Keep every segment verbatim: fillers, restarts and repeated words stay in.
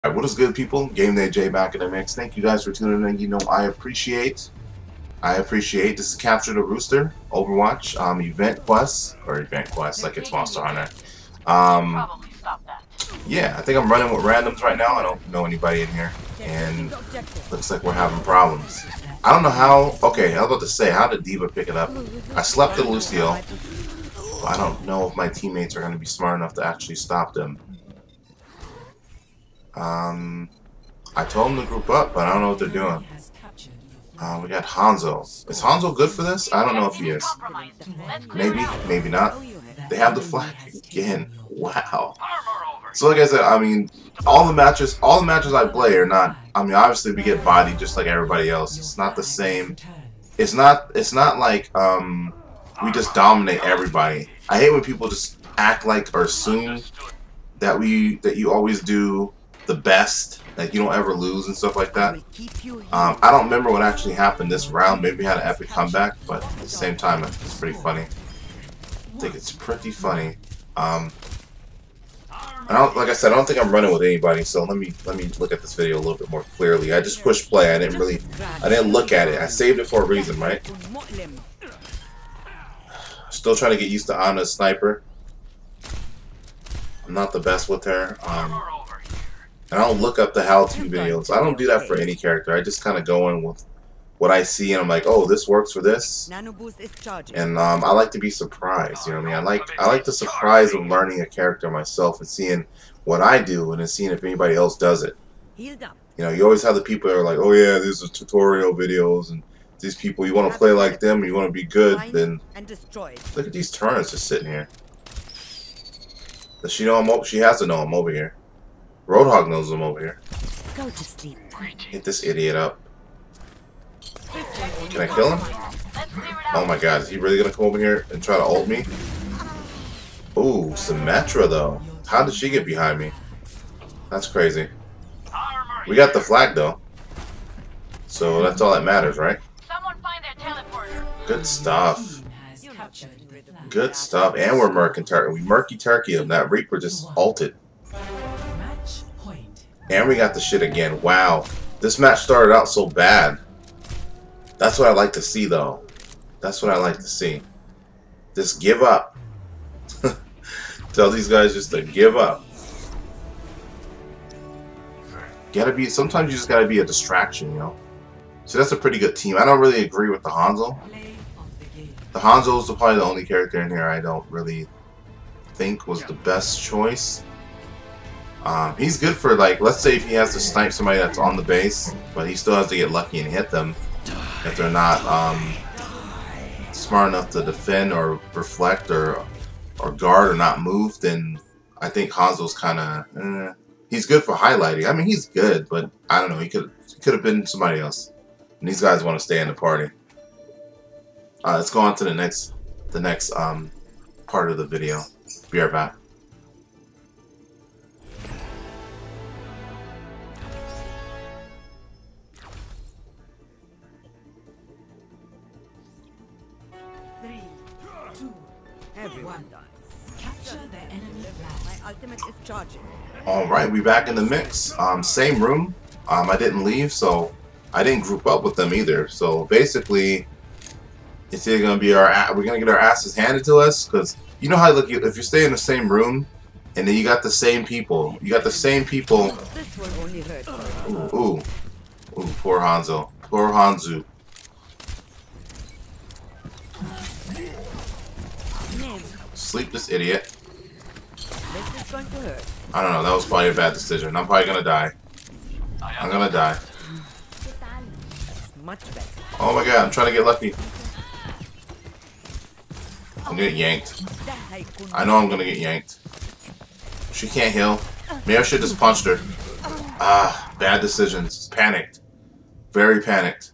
Alright, what is good, people? Game Day J back in the mix. Thank you guys for tuning in. You know, I appreciate. I appreciate. This is Capture the Rooster, Overwatch, um, event quest, or event quest, like it's Monster Hunter. Um, yeah, I think I'm running with randoms right now. I don't know anybody in here, and looks like we're having problems. I don't know how. Okay, I was about to say, how did D.Va pick it up? I slept with Lucio. I don't know if my teammates are going to be smart enough to actually stop them. Um, I told them to group up, but I don't know what they're doing. Uh, we got Hanzo. Is Hanzo good for this? I don't know if he is. Maybe, maybe not. They have the flag again. Wow. So like I said, I mean, all the matches, all the matches I play are not. I mean, obviously we get bodied just like everybody else. It's not the same. It's not. It's not like um, we just dominate everybody. I hate when people just act like or assume that we that you always do the best, like you don't ever lose and stuff like that. Um, I don't remember what actually happened this round. Maybe we had an epic comeback, but at the same time, it's pretty funny. I think it's pretty funny. Um, I don't, like I said, I don't think I'm running with anybody. So let me let me look at this video a little bit more clearly. I just pushed play. I didn't really, I didn't look at it. I saved it for a reason, right? Still trying to get used to Ana's sniper. I'm not the best with her. Um, and I don't look up the how-to videos. I don't do that for any character. I just kind of go in with what I see, and I'm like, oh, this works for this. And um, I like to be surprised. You know what I mean? I like I like the surprise of learning a character myself and seeing what I do, and then seeing if anybody else does it. You know, you always have the people that are like, oh yeah, these are tutorial videos, and these people, you want to play like them, you want to be good, then look at these turners just sitting here. Does she know I'm over? She has to know I'm over here. Roadhog knows I'm over here. Go to sleep. Hit this idiot up. Can I kill him? Oh my god, is he really gonna come over here and try to ult me? Ooh, Symmetra though. How did she get behind me? That's crazy. We got the flag though. So that's all that matters, right? Good stuff. Good stuff. And we're murking turkey. We murky turkey him. That Reaper just ulted. And we got the shit again. Wow. This match started out so bad. That's what I like to see though. That's what I like to see. Just give up. Tell these guys just to give up. Gotta be, sometimes you just gotta be a distraction, you know. So that's a pretty good team. I don't really agree with the Hanzo. The Hanzo is probably the only character in here I don't really think was the best choice. Um, he's good for, like, let's say if he has to snipe somebody that's on the base, but he still has to get lucky and hit them if they're not um, smart enough to defend or reflect or or guard or not move, then I think Hanzo's kind of, eh, he's good for highlighting. I mean, he's good, but I don't know, he could he could have been somebody else. And these guys want to stay in the party. Uh, let's go on to the next, the next um, part of the video. Be right back. Three, two, everyone capture the enemy flag. My ultimate is charging. All right, we back in the mix. Um, same room. Um, I didn't leave, so I didn't group up with them either. So basically, it's either gonna be our we're gonna get our asses handed to us, because you know how, like, if you stay in the same room and then you got the same people, you got the same people. This will only hurt. Ooh, ooh, ooh, poor Hanzo, poor Hanzo. Sleep this idiot. This is going to hurt. I don't know. That was probably a bad decision. I'm probably gonna die. I'm gonna die. Much better. Oh my god! I'm trying to get lucky. I'm gonna get yanked. I know I'm gonna get yanked. She can't heal. Maybe I should just punched her. Ah, bad decisions. Panicked. Very panicked.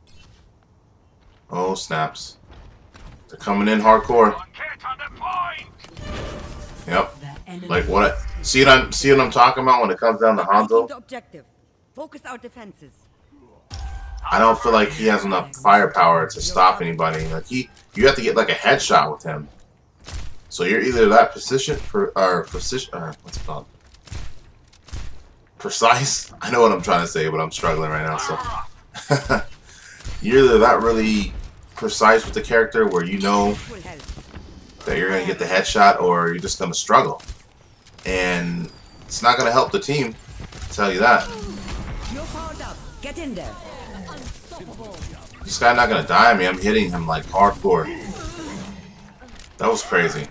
Oh, snaps. They're coming in hardcore. Yep. Like what? See what I'm see what I'm talking about when it comes down to Hanzo? Objective. Focus our defenses. I don't feel like he has enough firepower to stop anybody. Like he, you have to get like a headshot with him. So you're either that position for or position. Uh, what's it called? precise. I know what I'm trying to say, but I'm struggling right now. So you're either that really precise with the character where you know that you're gonna get the headshot, or you're just gonna struggle, and it's not gonna help the team. I'll tell you that. You're powered up. Get in there. This guy not gonna die on me. I'm hitting him like hardcore. That was crazy.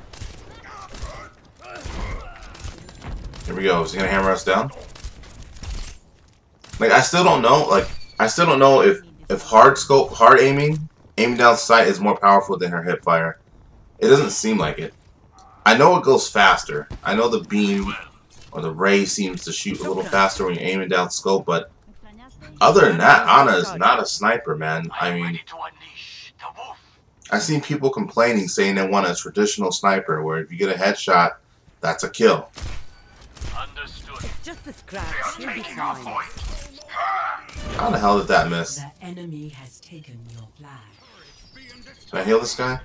Here we go. Is he gonna hammer us down? Like, I still don't know. Like, I still don't know if if hard scope, hard aiming, aiming down sight is more powerful than her hip fire. It doesn't seem like it. I know it goes faster. I know the beam or the ray seems to shoot a little faster when you're aiming down scope, but other than that, Ana is not a sniper, man. I mean, I've seen people complaining, saying they want a traditional sniper, where if you get a headshot, that's a kill. It's just a scratch. You'll be fine. How the hell did that miss? The enemy has taken your flag. Can I heal this guy?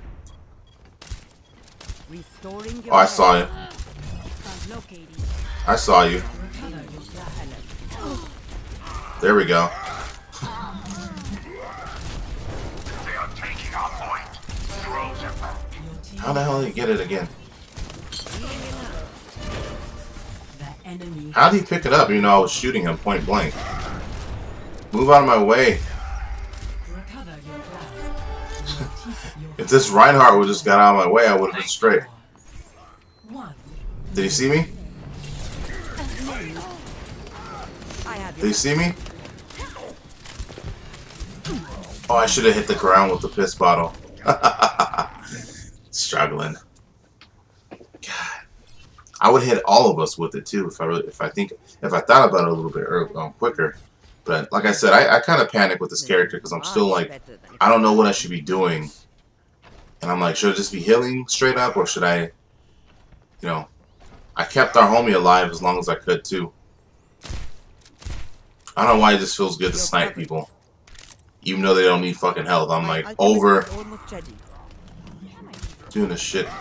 Restoring your Oh, I saw you. I saw you. There we go. How the hell did he get it again? How did he pick it up even though I was shooting him point blank? Move out of my way. If this Reinhardt would just got out of my way, I would have been straight. Did he see me? Did he see me? Oh, I should have hit the ground with the piss bottle. Struggling. God, I would hit all of us with it too if I really, if I think, if I thought about it a little bit early, um, quicker. But like I said, I, I kind of panic with this character because I'm still like, I don't know what I should be doing, and I'm like, should I just be healing straight up, or should I, you know, I kept our homie alive as long as I could too. I don't know why it just feels good to snipe people, even though they don't need fucking health. I'm like over doing this shit.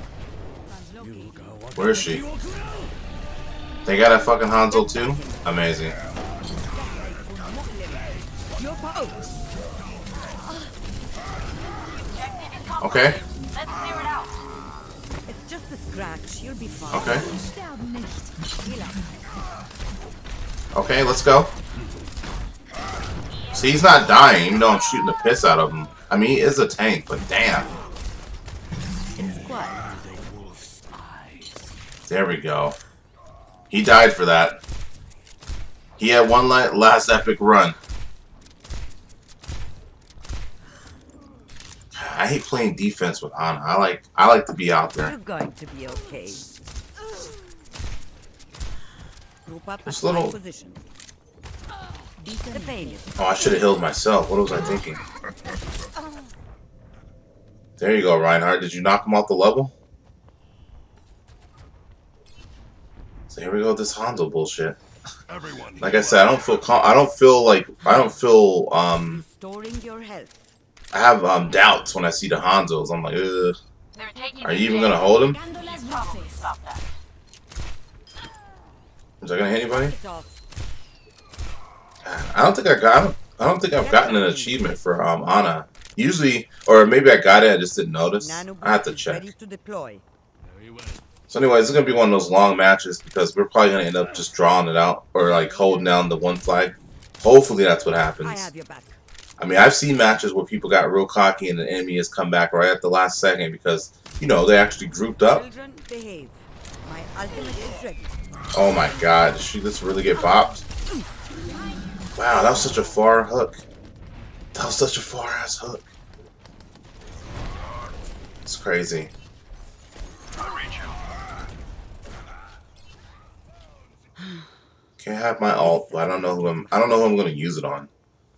Where is she? They got a fucking Hanzo too? Amazing. Okay. It's just a scratch. You'll be fine. Okay. Okay, let's go. See, he's not dying, even though I'm shooting the piss out of him. I mean, he is a tank, but damn. There we go. He died for that. He had one last epic run. I hate playing defense with Ana. I like I like to be out there. You're going to be okay. Group up This little. position. The pain is Oh, I should have healed myself. What was I thinking? There you go, Reinhardt. Did you knock him off the level? So here we go with this Hanzo bullshit. Like I said, I don't feel com I don't feel like I don't feel um restoring your health. I have um doubts when I see the Hanzos. I'm like, ugh. Are you even gonna hold him? Is that gonna hit anybody? I don't think I got. I don't think I've gotten an achievement for um Ana. Usually, or maybe I got it. I just didn't notice. I have to check. So anyway, this is gonna be one of those long matches because we're probably gonna end up just drawing it out or like holding down the one flag. Hopefully, that's what happens. I have your back. I mean, I've seen matches where people got real cocky and the enemy has come back right at the last second because you know they actually grouped up. Children, behave. My ultimate is ready. Oh my God! Did she just really get bopped? Wow, that was such a far hook. That was such a far ass hook. It's crazy. Can't have my ult, but I don't know who I'm. I don't know who I'm gonna use it on.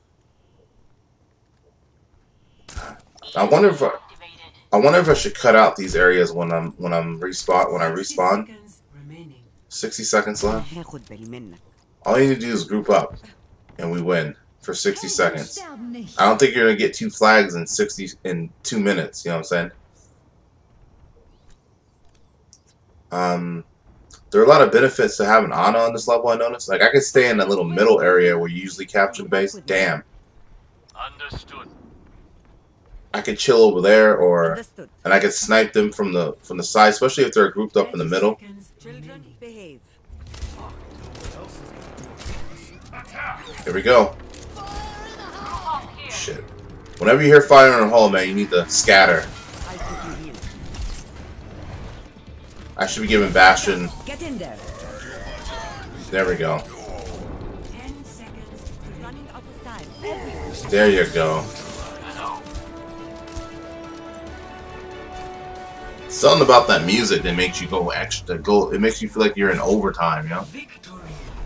I wonder if I, I wonder if I should cut out these areas when I'm when I'm respawn when I respawn. Sixty seconds left. All you need to do is group up, and we win for sixty seconds. I don't think you're gonna get two flags in sixty in two minutes. You know what I'm saying? Um, there are a lot of benefits to having Ana on this level, I noticed. Like, I could stay in that little middle area where you usually capture the base. Damn. Understood. I could chill over there, or Understood. and I could snipe them from the from the side, especially if they're grouped up in the middle. Children, behave. Here we go. Shit. Whenever you hear fire in a hole, man, you need to scatter. I'll keep you healed. I should be giving Bastion. Get in there. There we go. Ten seconds. We're running out of time. Everyone. There you go. Something about that music that makes you go extra. Go. It makes you feel like you're in overtime. You know. Victory.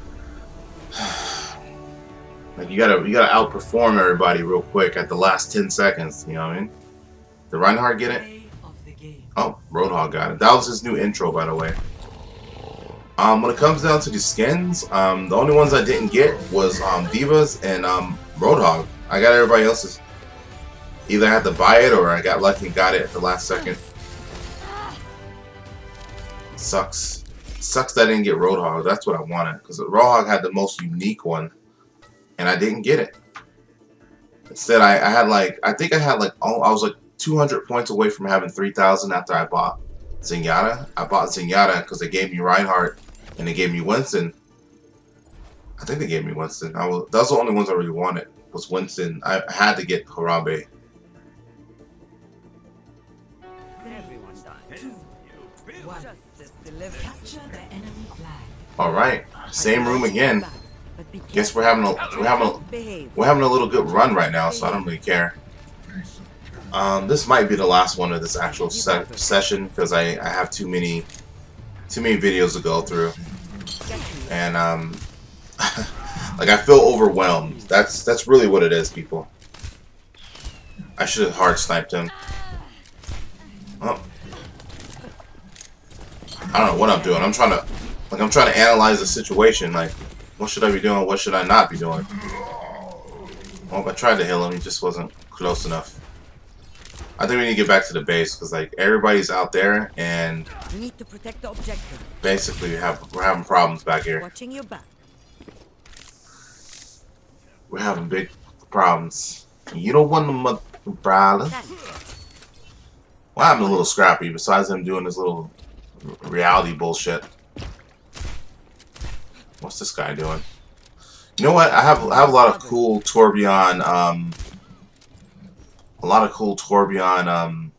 Like you gotta, you gotta outperform everybody real quick at the last ten seconds. You know what I mean? Did Reinhardt get it? Play of the game. Oh, Roadhog got it. That was his new intro, by the way. Um, when it comes down to the skins, um, the only ones I didn't get was um, Divas and um, Roadhog. I got everybody else's. Either I had to buy it or I got lucky and got it at the last second. Sucks. Sucks that I didn't get Roadhog. That's what I wanted, because Roadhog had the most unique one, and I didn't get it. Instead, I, I had like, I think I had like, oh, I was like two hundred points away from having three thousand after I bought Zenyatta. I bought Zenyatta because they gave me Reinhardt and they gave me Winston. I think they gave me Winston. I was, those are the only ones I really wanted, was Winston. I had to get Harambe. Everyone dies. One. Justice delivered. Capture the enemy flag. All right, same room again. But be Guess we're having a, we're having a, behave. we're having a little good run right now, so I don't really care. Um, this might be the last one of this actual se session because I, I have too many too many videos to go through, and um, like I feel overwhelmed. That's that's really what it is, people. I should have hard sniped him. Oh. I don't know what I'm doing. I'm trying to like I'm trying to analyze the situation. Like, what should I be doing? What should I not be doing? Well, I tried to heal him. He just wasn't close enough. I think we need to get back to the base because like everybody's out there, and You need to protect the objective. basically we have we're having problems back here. Watching your back. We're having big problems. You don't want the mother problem. Well, I'm a little scrappy. Besides him doing this little reality bullshit. What's this guy doing? You know what? I have I have a lot of cool Torbjorn. Um, a lot of cool Torbjorn. Um,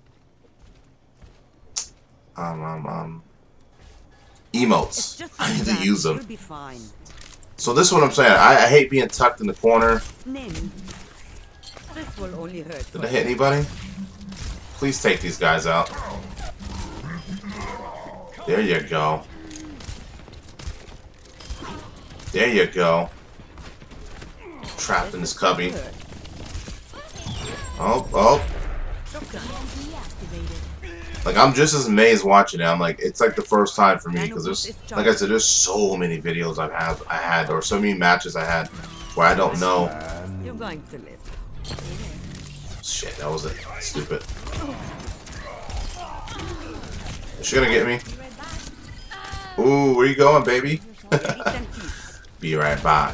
um, um, um, emotes. Just I need to relax. use them. You'll be fine. So this is what I'm saying. I, I hate being tucked in the corner. Name. This will only hurt. Did I hit anybody? Please take these guys out. There you go. There you go. Trapped in this cubby. Oh, oh. Like, I'm just as amazed watching it. I'm like, it's like the first time for me because there's, like I said, there's so many videos I've had, I had, or so many matches I had where I don't know. You're going to live. Shit, that was it. Stupid. Is she gonna get me? Ooh, where you going, baby? Be right back.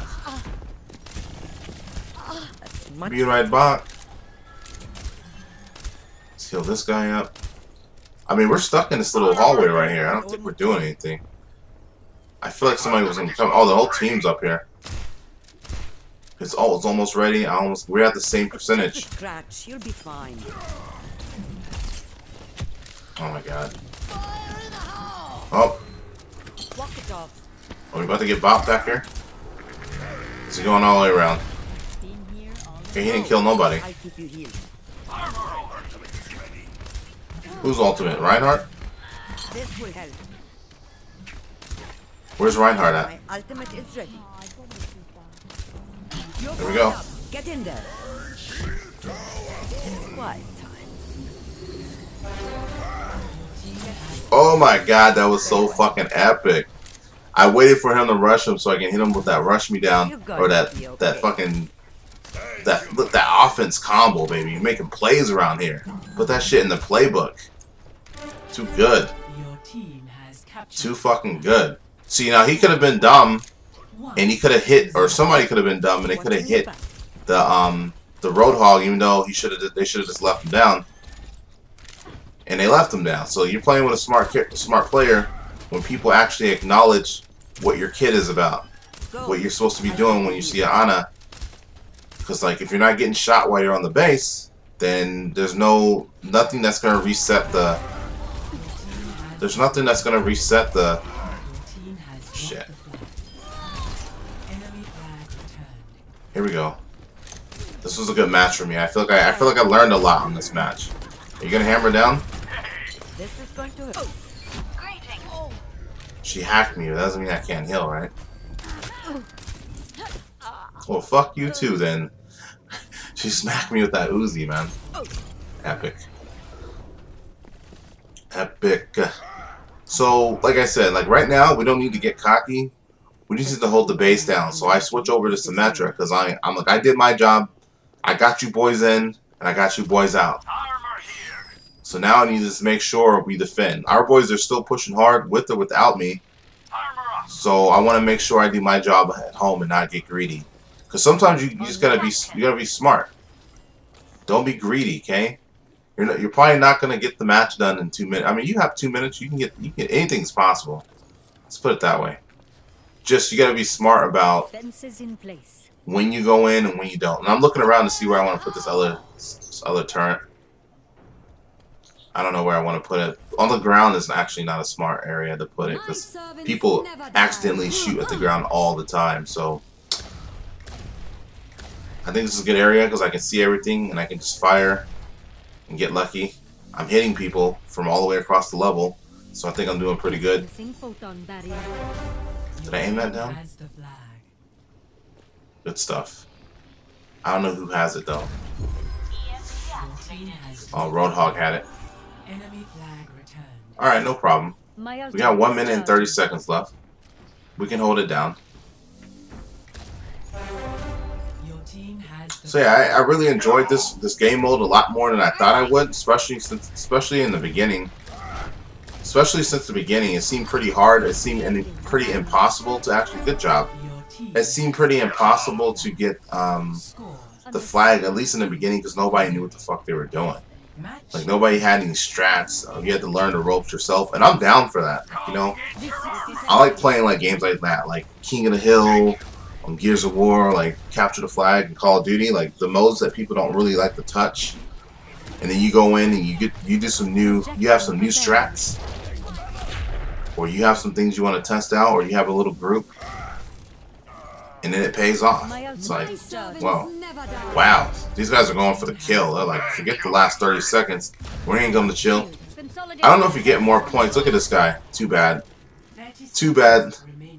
Be right back. Let's heal this guy up. I mean, we're stuck in this little hallway right here. I don't think we're doing anything. I feel like somebody was gonna come. Oh, the whole team's up here. It's all. It's almost ready. I almost. We're at the same percentage. Scratch. You'll be fine. Oh my god. Oh. Walk it off. Are we about to get bopped back here? Is he going all the way around? Okay, he didn't kill nobody. I'll keep you healed. Who's ultimate? Reinhardt? This will help. Where's Reinhardt at? My ultimate is ready. There we go. Get in there. It's quiet time. Oh my god, that was so fucking epic. I waited for him to rush him so I can hit him with that rush me down, or that that fucking that that offense combo, baby. You're making plays around here. Put that shit in the playbook. Too good. Your team has captured. Too fucking good. See, now he could have been dumb, and he could have hit, or somebody could have been dumb, and they could have hit the um the Roadhog, even though he should have they should have just left him down, and they left him down. So you're playing with a smart smart player when people actually acknowledge what your kid is about, what you're supposed to be doing when you see an Ana. Because like if you're not getting shot while you're on the base, then there's no nothing that's gonna reset the. There's nothing that's gonna reset the. Shit. Here we go. This was a good match for me. I feel like I, I feel like I learned a lot on this match. Are you gonna hammer down? This is going to. She hacked me. That doesn't mean I can't heal, right? Well, fuck you too, then. She smacked me with that Uzi, man. Epic. Epic. So, like I said, like right now, we don't need to get cocky. We just need to hold the base down. So I switch over to Symmetra because I, I'm like, I did my job. I got you boys in, and I got you boys out. So now I need to just make sure we defend. Our boys are still pushing hard with or without me. So I want to make sure I do my job at home and not get greedy. Because sometimes you, you just gotta be you gotta be smart. Don't be greedy, okay? You're not, you're probably not gonna get the match done in two minutes. I mean, you have two minutes. You can get you can get anything's possible. Let's put it that way. Just you gotta be smart about when you go in and when you don't. And I'm looking around to see where I want to put this other this other turret. I don't know where I want to put it. On the ground is actually not a smart area to put it because people accidentally shoot at the ground all the time. So I think this is a good area because I can see everything and I can just fire and get lucky. I'm hitting people from all the way across the level, so I think I'm doing pretty good. Did I aim that down? Good stuff. I don't know who has it though. Oh, Roadhog had it. Alright, no problem. We got one minute and thirty seconds left. We can hold it down. So yeah, I, I really enjoyed this this game mode a lot more than I thought I would, especially since especially in the beginning. Especially since the beginning, it seemed pretty hard. It seemed pretty impossible to actually. Good job. It seemed pretty impossible to get um, the flag, at least in the beginning, because nobody knew what the fuck they were doing. Like nobody had any strats. Uh, you had to learn the ropes yourself, and I'm down for that. You know, I like playing like games like that, like King of the Hill, on Gears of War, like Capture the Flag, and Call of Duty, like the modes that people don't really like to touch. And then you go in and you get you do some new, you have some new strats, or you have some things you want to test out, or you have a little group, and then it pays off. It's like, whoa, wow, these guys are going for the kill. They're like, forget the last thirty seconds. We ain't going to chill. I don't know if you get more points. Look at this guy. Too bad. Too bad.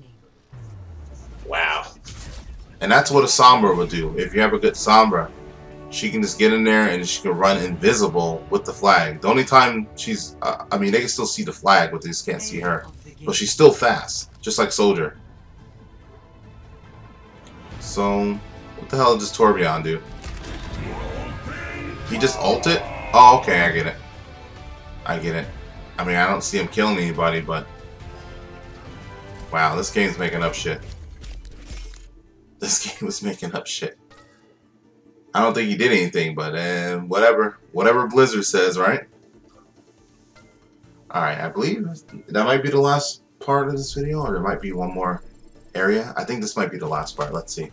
Wow. And that's what a Sombra would do. If you have a good Sombra, she can just get in there and she can run invisible with the flag. The only time she's, uh, I mean, they can still see the flag, but they just can't see her. But she's still fast, just like Soldier. So, what the hell does Torbjorn do? He just ulted? Oh, okay, I get it. I get it. I mean, I don't see him killing anybody, but... Wow, this game's making up shit. This game was making up shit. I don't think he did anything, but uh, whatever. Whatever Blizzard says, right? Alright, I believe that might be the last part of this video, or there might be one more area. I think this might be the last part. Let's see.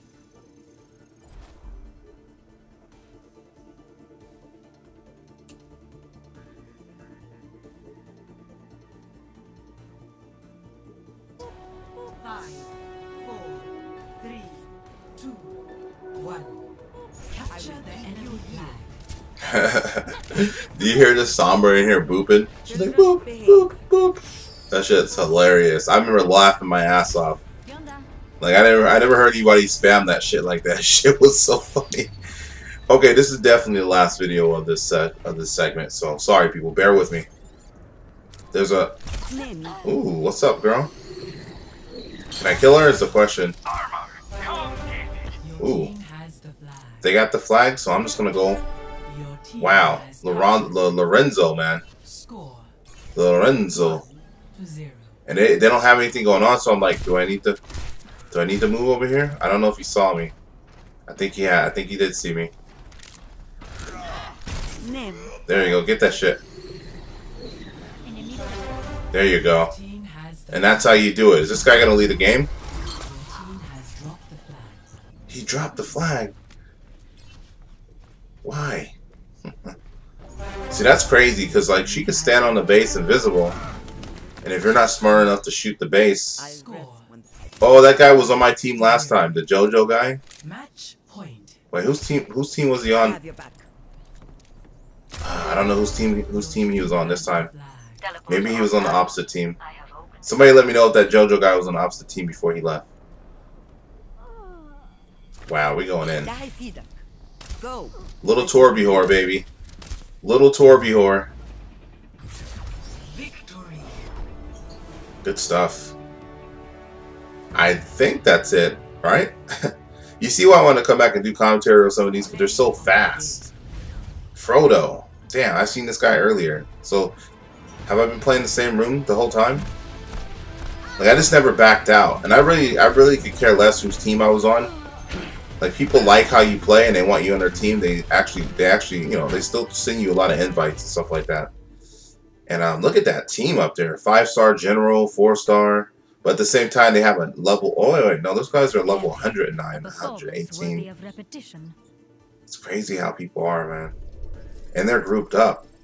Five, four, three, two, one. Capture the enemy flag. Do you hear this Sombra in here booping? She's like boop, boop, boop. That shit's hilarious. I remember laughing my ass off. Like I never, I never heard anybody spam that shit like that. Shit was so funny. Okay, this is definitely the last video of this set of this segment. So sorry, people, bear with me. There's a. Ooh, what's up, girl? Can I kill her? Is the question. Ooh, they got the flag, so I'm just gonna go. Wow, Loren Lorenzo, man. Lorenzo. And they, they don't have anything going on, so I'm like, do I need to do I need to move over here? I don't know if he saw me. I think he had. I think he did see me. There you go. Get that shit. There you go. And that's how you do it. Is this guy gonna lead the game? He dropped the flag. Why? See, that's crazy, because like she could stand on the base invisible, and if you're not smart enough to shoot the base. Oh, that guy was on my team last time, the JoJo guy. Match point. Wait, whose team? Whose team was he on? Uh, I don't know whose team. Whose team he was on this time. Maybe he was on the opposite team. Somebody let me know if that JoJo guy was on the opposite team before he left. Wow, we going in. Go. Little Torbjorn, baby. Little Torbjorn. Victory. Good stuff. I think that's it, right? You see why I want to come back and do commentary on some of these, because they're so fast. Frodo. Damn, I've seen this guy earlier. So, have I been playing the same room the whole time? Like, I just never backed out. And I really, I really could care less whose team I was on. Like, people like how you play and they want you on their team. They actually, they actually, you know, they still send you a lot of invites and stuff like that. And um, look at that team up there. Five-star general, four-star. But at the same time, they have a level... Oh, wait, wait, no, those guys are level one hundred nine, one hundred eighteen. It's crazy how people are, man. And they're grouped up.